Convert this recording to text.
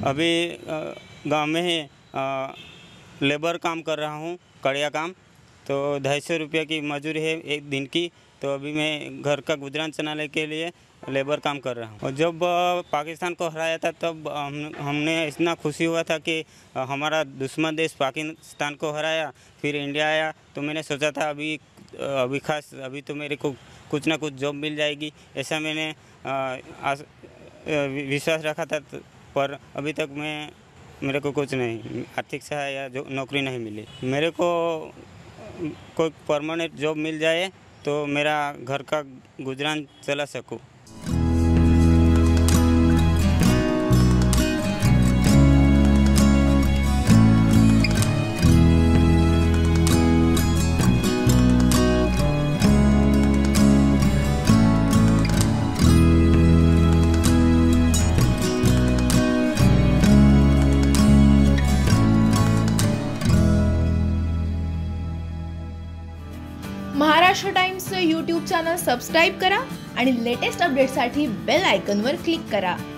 अभी गांव में ही लेबर काम कर रहा हूँ, कड़िया काम। तो 250 रुपये की मजदूरी है एक दिन की। तो अभी मैं घर का गुजरान चलाने के लिए लेबर काम कर रहा हूँ। और जब पाकिस्तान को हराया था तब हमने इतना खुशी हुआ था कि हमारा दुश्मन देश पाकिस्तान को हराया, फिर इंडिया आया। तो मैंने सोचा था अभी तो मेरे को कुछ ना कुछ जॉब मिल जाएगी, ऐसा मैंने विश्वास रखा था। पर अभी तक मेरे को कुछ नहीं, आर्थिक सहायता या जो नौकरी नहीं मिली। मेरे को कोई परमानेंट जॉब मिल जाए तो मेरा घर का गुजरान चला सकूं। महाराष्ट्र टाइम्सचं यूट्यूब चॅनल सबस्क्राईब करा आणि लेटेस्ट अपडेटसाठी बेल आयकॉनवर क्लिक करा।